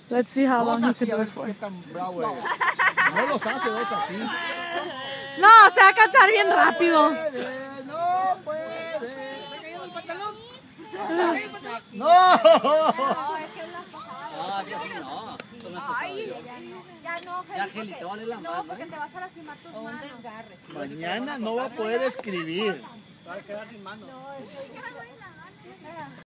Let's see how long he Dos así, can a do ver it for. qué tan bravo es. No los hace dos así. No, se va a cansar bien rápido. No puede. ¿Está cayendo el pantalón? ¡No! No, es que es la pasada. No, es que así no. Tú no has Ay, pasado ya no, Ya, Feli, Geli, te vale la no, madre. porque te vas a lastimar tus manos. Mañana no va a poder escribir. No, es que